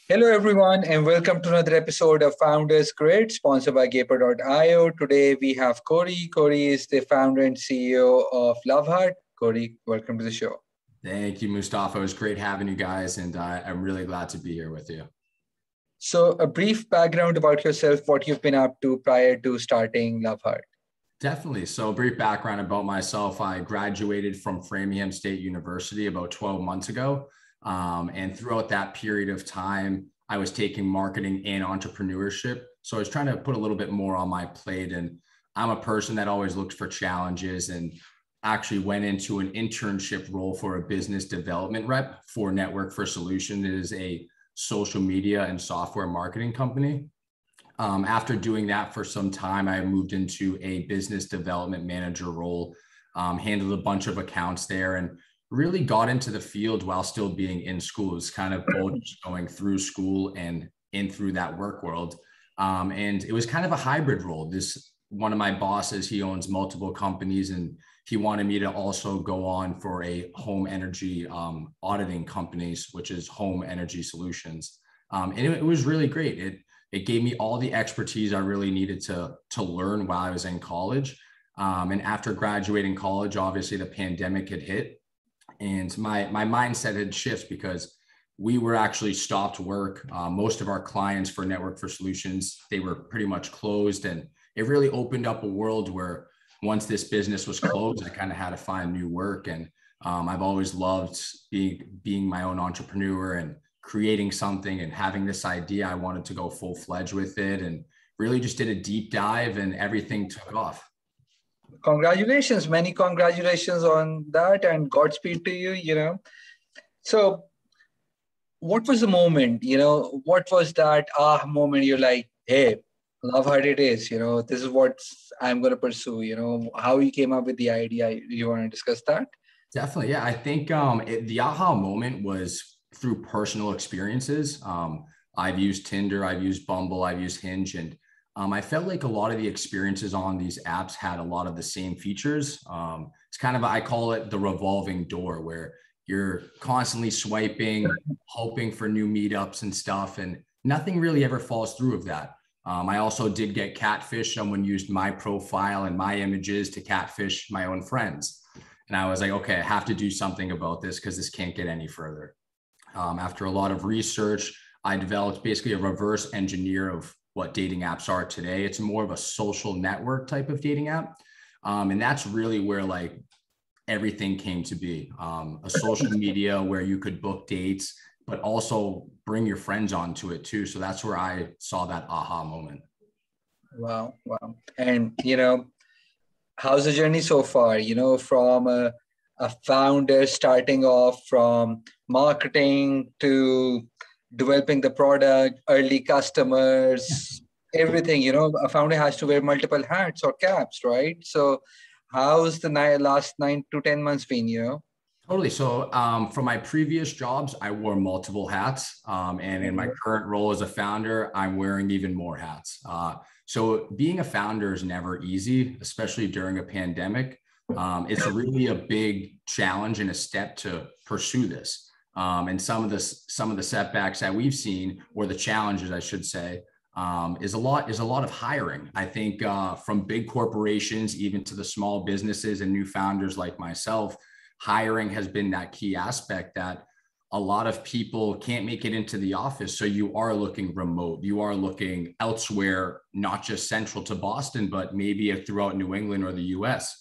Hello, everyone, and welcome to another episode of Founders Grid, sponsored by Gaper.io. Today, we have Corey. Corey is the founder and CEO of Loveheart. Corey, welcome to the show. Thank you, Mustafa. It was great having you guys, and I'm really glad to be here with you. So, a brief background about yourself, what you've been up to prior to starting Loveheart. Definitely. So, a brief background about myself. I graduated from Framingham State University about 12 months ago. And throughout that period of time, I was taking marketing and entrepreneurship. So I was trying to put a little bit more on my plate. And I'm a person that always looks for challenges and actually went into an internship role for a business development rep for Network for Solutions. It is a social media and software marketing company. After doing that for some time, I moved into a business development manager role, handled a bunch of accounts there, and really got into the field while still being in school. It was kind of both going through school and in through that work world. And it was kind of a hybrid role. One of my bosses, he owns multiple companies, and he wanted me to also go on for a home energy auditing companies, which is Home Energy Solutions. And it was really great. It gave me all the expertise I really needed to learn while I was in college. And after graduating college, obviously the pandemic had hit, and my mindset had shifted because we were actually stopped work. Most of our clients for Network for Solutions, they were pretty much closed, and it really opened up a world where once this business was closed, I kind of had to find new work. And I've always loved being my own entrepreneur and creating something and having this idea. I wanted to go full-fledged with it and really just did a deep dive, and everything took off. Congratulations, many congratulations on that, and Godspeed to you. So what was the moment, what was that moment? You're like, hey, Loveheart it is, this is what I'm going to pursue, how you came up with the idea. You want to discuss that? Definitely. Yeah. I think the aha moment was through personal experiences. I've used Tinder, I've used Bumble, I've used Hinge, and I felt like a lot of the experiences on these apps had a lot of the same features. It's kind of, I call it the revolving door, where you're constantly swiping, hoping for new meetups and stuff, and nothing really ever falls through of that. I also did get catfish. Someone used my profile and my images to catfish my own friends. And I was like, okay, I have to do something about this because this can't get any further. After a lot of research, I developed basically a reverse engineer of what dating apps are today. It's more of a social network type of dating app. And that's really where like everything came to be. A social media where you could book dates, but also bring your friends onto it too. So that's where I saw that aha moment. Wow. And, how's the journey so far, from a founder starting off from marketing to developing the product, early customers, everything, a founder has to wear multiple hats or caps, right? So how's the last 9 to 10 months been? Totally. So for my previous jobs, I wore multiple hats. And in my current role as a founder, I'm wearing even more hats. So being a founder is never easy, especially during a pandemic. It's really a big challenge and a step to pursue this. And some of the setbacks that we've seen, or the challenges, I should say, is a lot of hiring. I think from big corporations, even to the small businesses and new founders like myself, hiring has been that key aspect that a lot of people can't make it into the office. So you are looking remote, you are looking elsewhere, not just central to Boston, but maybe throughout New England or the US.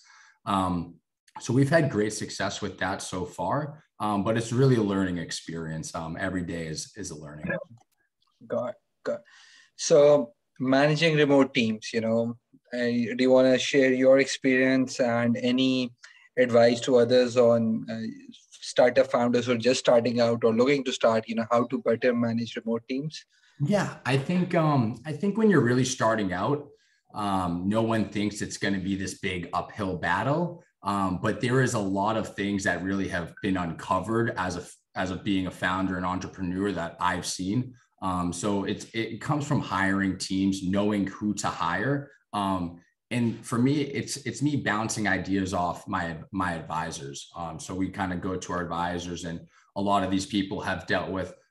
So we've had great success with that so far, but it's really a learning experience. Every day is a learning. Got it. So managing remote teams, do you want to share your experience and any advice to others on startup founders who are just starting out or looking to start, how to better manage remote teams? Yeah, I think when you're really starting out, no one thinks it's going to be this big uphill battle. But there is a lot of things that really have been uncovered as a being a founder and entrepreneur that I've seen. So it comes from hiring teams, knowing who to hire. And for me, it's me bouncing ideas off my advisors. So we kind of go to our advisors, and a lot of these people have dealt with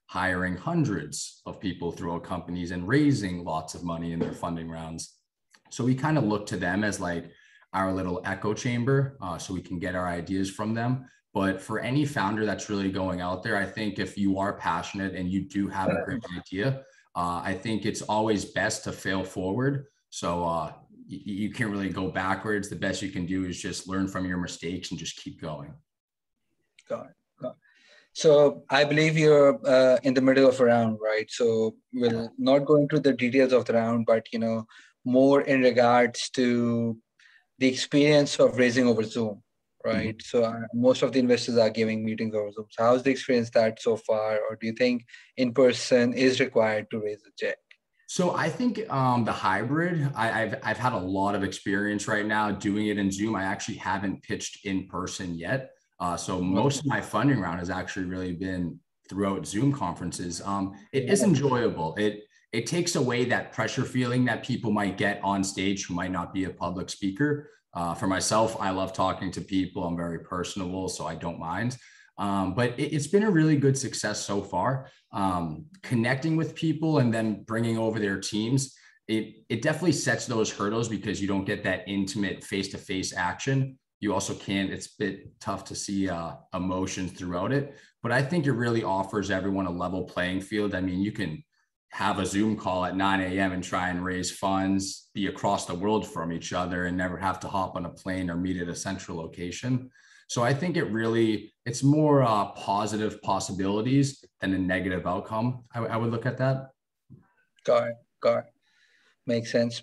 hiring hundreds of people throughout companies and raising lots of money in their funding rounds. So we kind of look to them as like our little echo chamber, so we can get our ideas from them. But for any founder that's really going out there, I think if you are passionate and you do have a great idea, I think it's always best to fail forward. So you can't really go backwards. The best you can do is just learn from your mistakes and just keep going. Got it. So I believe you're in the middle of a round, right? So we'll not go into the details of the round, but more in regards to the experience of raising over Zoom, right? Mm-hmm. So most of the investors are giving meetings over Zoom. So how's the experience that so far? Or do you think in person is required to raise a check? So I think the hybrid, I've had a lot of experience right now doing it in Zoom. I actually haven't pitched in person yet. So most of my funding round has actually really been throughout Zoom conferences. It is enjoyable. It takes away that pressure feeling that people might get on stage who might not be a public speaker. For myself, I love talking to people. I'm very personable, so I don't mind. But it's been a really good success so far. Connecting with people and then bringing over their teams, it definitely sets those hurdles because you don't get that intimate face-to-face action. You also can't, it's a bit tough to see emotions throughout it. But I think it really offers everyone a level playing field. I mean, you can have a Zoom call at 9 a.m. and try and raise funds, be across the world from each other and never have to hop on a plane or meet at a central location. So I think it's more positive possibilities than a negative outcome. I would look at that. Got it. Makes sense.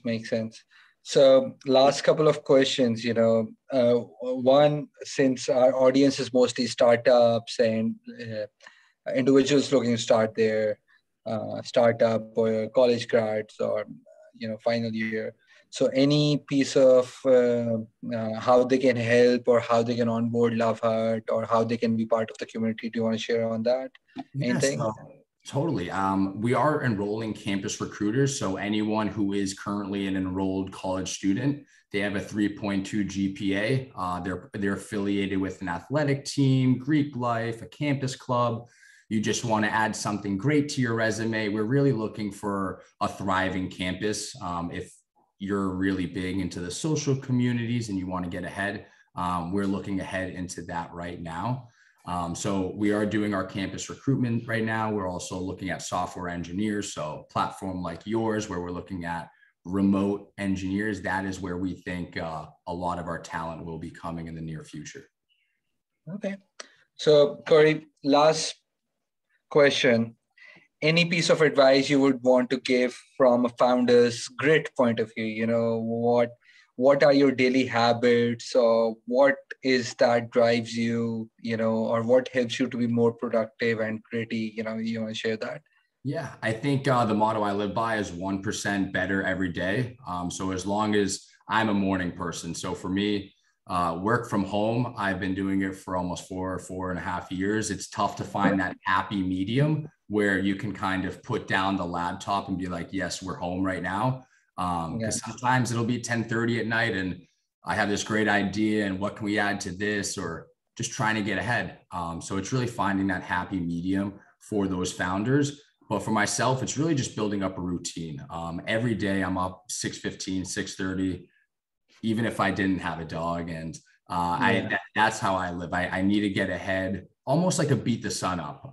So last couple of questions, one, since our audience is mostly startups and individuals looking to start their startup or college grads or, final year. So any piece of how they can help or how they can onboard Love Hut or how they can be part of the community. Do you want to share on that? Anything? Yes, totally. We are enrolling campus recruiters. So anyone who is currently an enrolled college student, they have a 3.2 GPA. They're affiliated with an athletic team, Greek life, a campus club. You just want to add something great to your resume. We're really looking for a thriving campus. If you're really big into the social communities and you want to get ahead, we're looking ahead into that right now. So we are doing our campus recruitment right now. We're also looking at software engineers. So platform like yours, where we're looking at remote engineers, that is where we think a lot of our talent will be coming in the near future. Okay. So Corey, last question. Any piece of advice you would want to give from a founder's grit point of view? What are your daily habits, or what is that drives you, or what helps you to be more productive and gritty? You want to share that? Yeah, I think the motto I live by is 1% better every day. So as long as I'm a morning person, so for me, work from home, I've been doing it for almost 4.5 years. It's tough to find that happy medium where you can kind of put down the laptop and be like, yes, we're home right now. Because sometimes it'll be 10:30 at night and I have this great idea and what can we add to this, or just trying to get ahead. So it's really finding that happy medium for those founders. But for myself, it's really just building up a routine. Every day I'm up 6:15, 6:30, even if I didn't have a dog. And that's how I live. I need to get ahead, almost like a beat the sun up.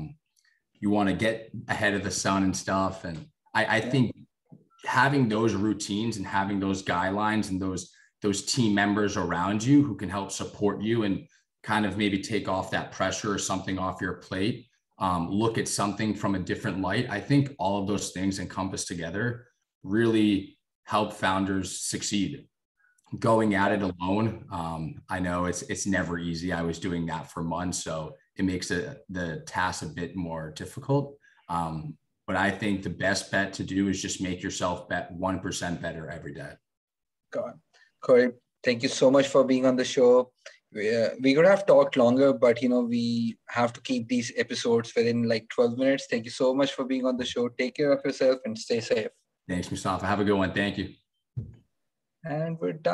You want to get ahead of the sun and stuff. And I think having those routines and having those guidelines and those team members around you who can help support you and kind of maybe take off that pressure or something off your plate, look at something from a different light. I think all of those things encompassed together really help founders succeed. Going at it alone, I know it's never easy. I was doing that for months, so it makes the task a bit more difficult. But I think the best bet to do is just make yourself 1% better every day. Got it. Corey, thank you so much for being on the show. We could have talked longer, but we have to keep these episodes within like 12 minutes. Thank you so much for being on the show. Take care of yourself and stay safe. Thanks, Mustafa. Have a good one. Thank you. And we're done.